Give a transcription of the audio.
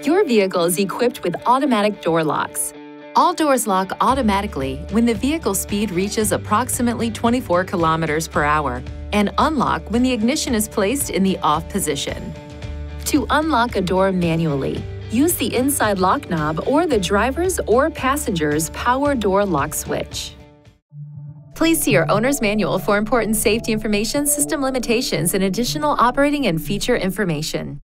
Your vehicle is equipped with automatic door locks. All doors lock automatically when the vehicle speed reaches approximately 24 kilometers per hour and unlock when the ignition is placed in the off position. To unlock a door manually, use the inside lock knob or the driver's or passenger's power door lock switch. Please see your owner's manual for important safety information, system limitations, and additional operating and feature information.